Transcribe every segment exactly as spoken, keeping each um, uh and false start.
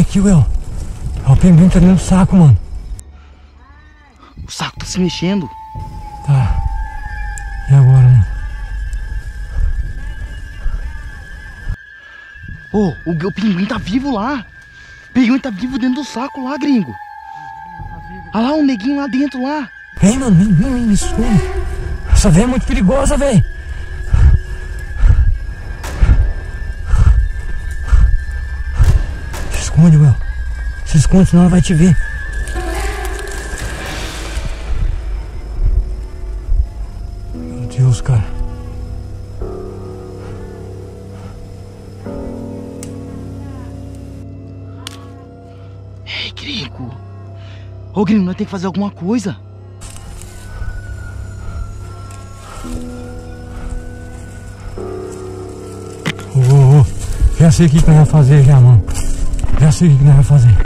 aqui, Will. Ó, o pinguim tá dentro do saco, mano. O saco tá se mexendo. Tá. E agora, mano? Ô, oh, o, o pinguim tá vivo lá. O pinguim tá vivo dentro do saco lá, gringo. Olha lá o neguinho lá dentro lá. Vem, mano, vem, vem, vem, me esconde. Essa velha é muito perigosa, velho. Se esconde, Will. Se esconde, senão ela vai te ver. Meu Deus, cara. Ei, gringo. Ô, gringo, nós temos que fazer alguma coisa. Ô, ô, ô. Já sei o que, que nós vamos fazer já, mano. Já sei o que, que nós vamos fazer.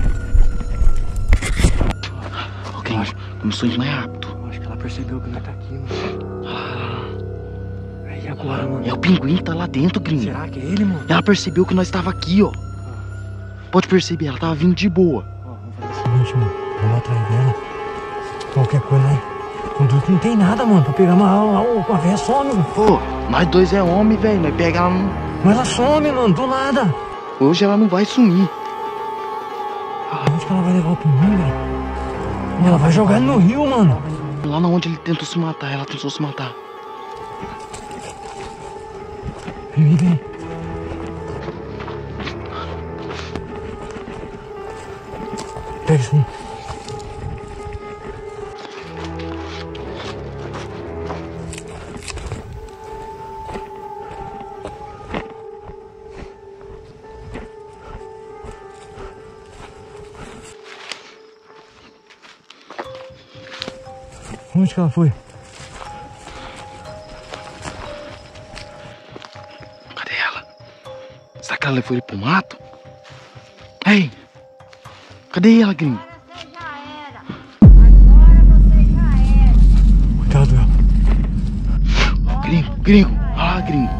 Ô, gringo, começou a ir mais rápido. Acho que ela percebeu que nós tá aqui, mano. Ah, Aí agora, mano. é o pinguim que tá lá dentro, gringo. Será que é ele, mano? Ela percebeu que nós tava aqui, ó. Pode perceber, ela tava vindo de boa. Ó, vamos fazer o seguinte, mano. Vamos atrás dela. Qualquer coisa, né? Quando não tem nada, mano, pra pegar uma aula lá, a véia some, mano. Pô, nós dois é homem, velho. Nós pega ela no... Mas ela some, mano, do nada. Hoje ela não vai sumir. Onde que ela vai levar o pinguim, velho? Ela vai jogar ele no rio, mano. Lá na onde ele tentou se matar, ela tentou se matar. Vem, vem. Pega isso aí. Onde que ela foi? Cadê ela? Será que ela levou ele pro mato? Ei! Cadê ela, gringo? Você já era. Agora você já era. Cuidado, ela. Ó, gringo, gringo. Olha lá, gringo.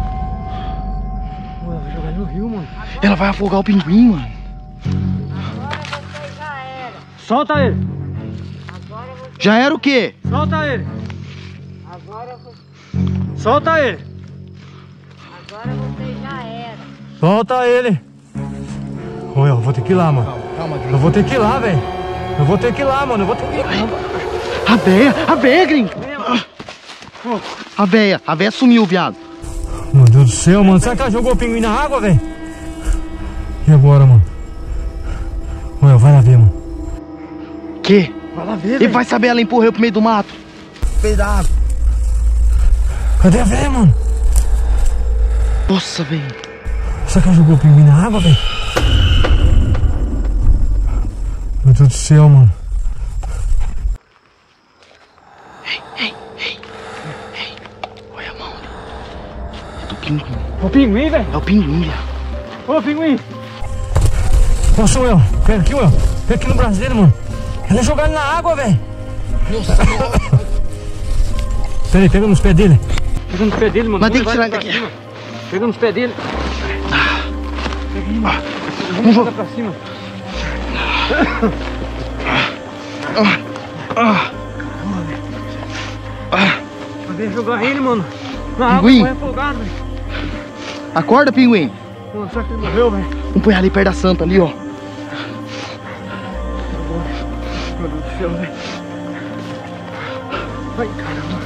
Ela vai jogar ele no rio, mano. Ela vai afogar o pinguim, mano. Agora você já era. Solta ele. Agora você. Já era o quê? Solta ele. Agora você. Solta ele. Agora você já era. Solta ele. Ô, eu vou ter que ir lá, mano. Calma, Eu vou ter que ir lá, velho. Eu vou ter que ir lá, mano. Eu vou ter que ir lá. A véia, a véia, gringo. A véia, a véia sumiu, viado. Meu Deus do céu, mano. Será que ela jogou o pinguim na água, velho? E agora, mano? Ô, vai lá ver, mano. Que? Vai lá ver, Ele vai saber, ela empurrou pro meio do mato. Meio da água. Cadê a véia, mano? Nossa, velho. Será que ela jogou o pinguim na água, velho? Meu Deus do céu, mano. Ei, ei, ei. Ei. Olha a mão ali. É do pinguim. O pinguim, velho. É o pinguim, viado. Ô, pinguim. Ô, sou eu. Pega aqui, ó. Pega aqui no braço dele, mano. Ela é jogada na água, velho. Pera aí, pega nos pés dele. Pega nos pés dele, mano. Mas tem que tirar ele daqui. Pega nos pés dele. Pega aí, mano. Vamos jogar pra cima. Vai jogar ele, mano. Na água, Pinguim. morrer afogado, velho. Acorda, pinguim. Mano, será que ele morreu, velho? Vamos pôr ali perto da santa ali, ó. Meu Deus do céu, velho. Ai, caramba.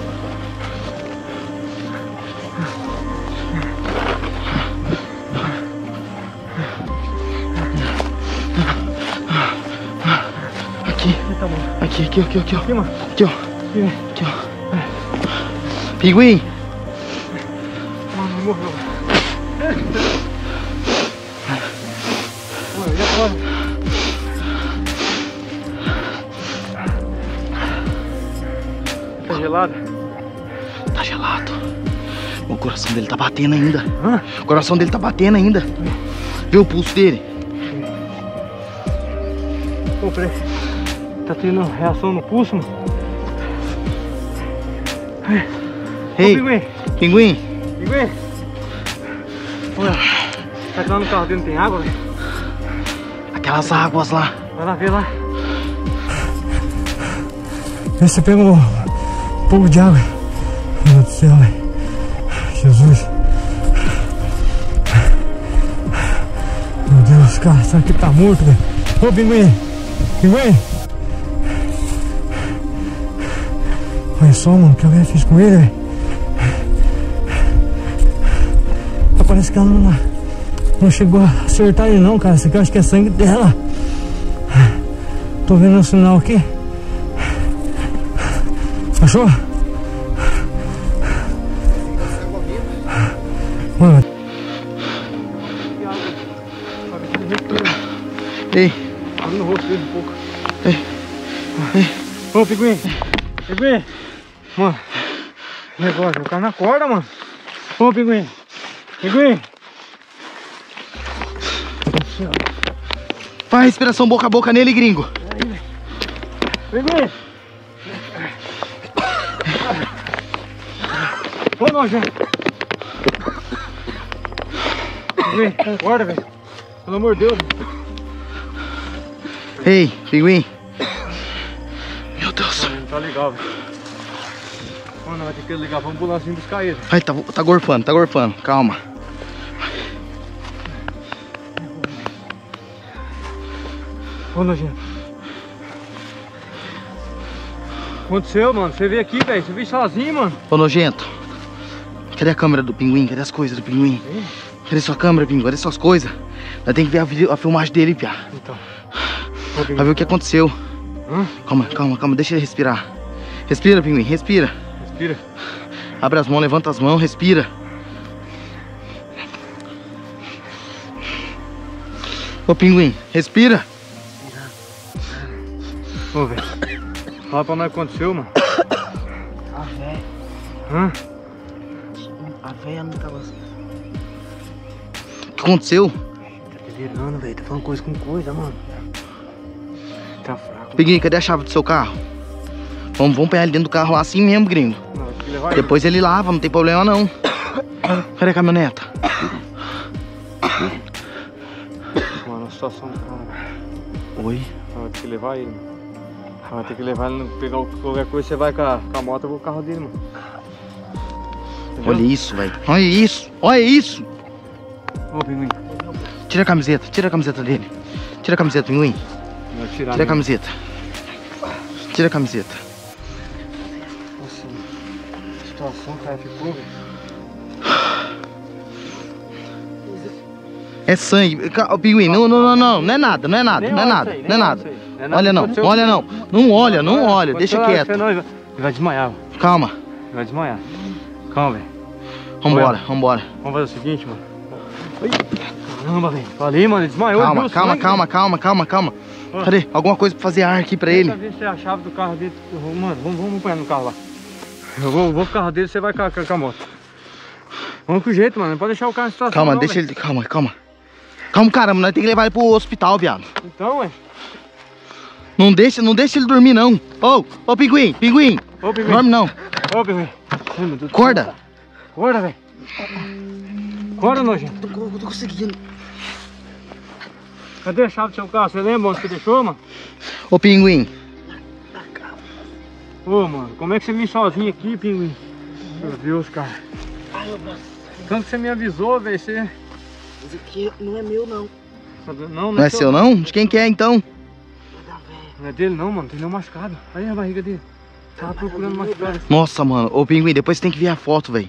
Aqui. Tá bom. Aqui, aqui, aqui, aqui, ó. Aqui, mano. Aqui, ó. Aqui, velho. Aqui, ó. Pinguim. Mano, morreu. Mano, e agora? Tá gelado? Tá gelado. O coração dele tá batendo ainda. Hã? O coração dele tá batendo ainda. Vê o pulso dele. Pô, peraí. Tá tendo reação no pulso, mano? Ei, Ô, pinguim. pinguim. Pinguim. Olha, será que lá no carro dele não tem água, velho? Aquelas águas lá. Vai lá ver lá. Vê se você pega um, um pouco de água. Meu Deus do céu, velho. Jesus. Meu Deus, cara, será que tá morto, velho? Ô, pinguim! Pinguim! Olha só, mano, o que alguém fez com ele, velho. Parece que ela não, não chegou a acertar ele não, cara. Isso aqui eu acho que é sangue dela. Tô vendo o sinal aqui. Achou? Mano. Ei. Abre no rosto dele um pouco. Ei. Ei. Ô, pinguim. Pinguim. Mano. Negócio, o cara na corda, mano. Ô, pinguim. Pinguim. Faz respiração boca a boca nele, gringo. Pinguim. Ô, nojento. Pinguim, acorda, velho. Pelo amor de Deus. Ei, pinguim. Meu Deus. Não tá legal, velho. Mano, vai ter que ligar pra ambulância e buscar ele. Ai, tá, tá gorfando, tá gorfando. Calma. Ô, nojento. Aconteceu, mano? Você veio aqui, velho. Você veio sozinho, mano. Ô, nojento. Cadê a câmera do pinguim? Cadê as coisas do pinguim? Sim. Cadê sua câmera, pinguim? Cadê suas coisas? Nós temos que ver a, video, a filmagem dele, piá. Então. Vai ver o que aconteceu. Hã? Calma, calma, calma. Deixa ele respirar. Respira, pinguim. Respira. Respira. Abre as mãos, levanta as mãos, respira. Ô, pinguim, respira. Ô, velho. Fala pra nós o que aconteceu, mano. A véia. Hã? A véia não tava assim. O que aconteceu? Tá delirando, velho. Tá falando coisa com coisa, mano. Tá fraco. Pinguim, cadê a chave do seu carro? Vamos, vamos pegar ele dentro do carro lá assim mesmo, gringo. Não, tem que levar Depois ele lava, não tem problema não. Cadê a caminhoneta? ele. Mano, a situação do cara, velho. Oi? Vai ter que levar ele, mano. Vai ter que levar ele, pegar qualquer coisa, você vai com a, com a moto, eu vou com o carro dele, mano. Entendeu? Olha isso, velho. Olha isso. Olha isso. Ô, pinguim. Tira a camiseta. Tira a camiseta dele. Tira a camiseta, pinguim. Vou tirar Tira a mesmo. camiseta. Tira a camiseta. Nossa, a situação que o cara ficou, velho. É sangue. Ca- Pinguim, não, não, não, não. Não é nada, não é nada, Nem não é olha nada. isso aí, Não é nem nada. olha isso aí. Não é nada Olha que não, aconteceu. olha não. Não olha, não olha. Deixa Aconteceu lá, quieto. Fernando, Ele vai desmaiar, velho. Calma. Ele vai desmaiar. Calma, velho. Vambora, vambora. Vamos fazer o seguinte, mano. Ai, caramba, velho. Falei, mano, ele desmaiou. Calma, viu o calma, sangue, calma, calma, calma, calma. Ó. Cadê? Alguma coisa pra fazer ar aqui pra ele? Tenta ver se é a chave do carro dele. Mano, vamos, vamos apanhar no carro lá. Eu vou, vou pro carro dele, você vai com a, com a moto. Vamos com o jeito, mano. Não pode deixar o carro em situação. Calma, não, deixa velho. ele. Calma, calma. Calma, caramba, nós temos que levar ele pro hospital, viado. Então, ué. Não deixa, não deixa ele dormir, não. Ô, ô, pinguim, pinguim. Ô, pinguim. Dorme não. Ô, pinguim. Ai, meu Deus do céu. Acorda. Acorda, velho. Acorda, nojento. Tô, tô conseguindo. Cadê a chave do seu carro? Você lembra onde você deixou, mano? Ô, pinguim. Ô, mano, como é que você vem sozinho aqui, pinguim? Meu Deus, cara. Tanto que você me avisou, velho. Você... Isso aqui não é meu, não. Não, não, Não é seu, não? De quem que é, então? Não é dele, não, mano. Tem nenhum machucado. Aí a barriga dele. Tava procurando machucado. Nossa, mano. Ô, pinguim, depois você tem que ver a foto, velho.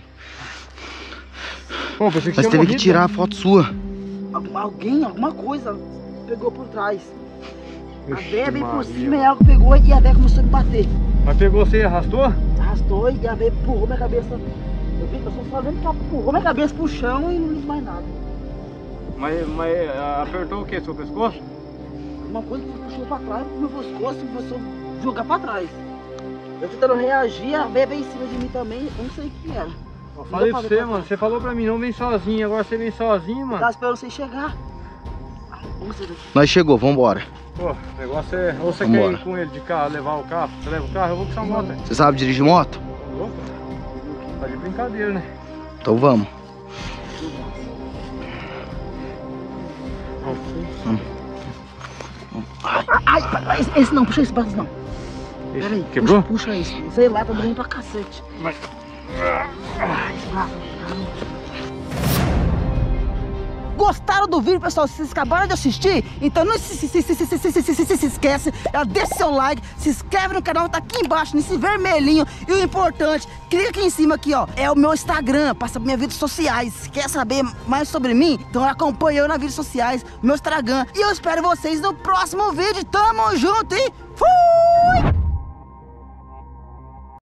Pô, pensei que Nós tinha teve que morrido, tirar a né? foto sua. Algum- Alguém, alguma coisa pegou por trás. A Vixe, véia veio por Maria. cima e ela pegou e a véia começou a me bater. Mas pegou você e arrastou? Arrastou e a véia empurrou minha cabeça. Eu vi, eu só só vendo que ela empurrou minha cabeça pro chão e não disse mais nada. Mas, mas ah, apertou o que? Seu pescoço? Uma coisa que puxou pra trás, pro meu pescoço e começou a jogar pra trás. Eu tentando reagir, a véia veio em cima de mim também, eu não sei o que era. Eu falei pra você, mano. Você falou pra mim, não vem sozinho. Agora você vem sozinho, Eu mano. tava esperando você chegar. Vamos sair daqui. Nós chegou, vambora. Pô, o negócio é... Ou você Vambora. quer ir com ele de carro, levar o carro? Você leva o carro? Eu vou com essa moto, velho. Você sabe dirigir moto? Opa. Tá de brincadeira, né? Então vamos. Vamos. Ai, ai, ai, esse, esse não, puxa esse braço não. Pera aí, Quebrou? Puxa, puxa esse. Sei lá, tá doendo pra cacete. Vai. Ai, esse braço. Gostaram do vídeo, pessoal? Vocês acabaram de assistir? Então não se, se, se, se, se, se, se, se, se, se esquece, deixa seu like, se inscreve no canal, tá aqui embaixo, nesse vermelhinho. E o importante, clica aqui em cima aqui, ó, é o meu Instagram, passa minhas redes sociais. Quer saber mais sobre mim? Então acompanha eu nas redes sociais, meu Instagram. E eu espero vocês no próximo vídeo. Tamo junto e fui!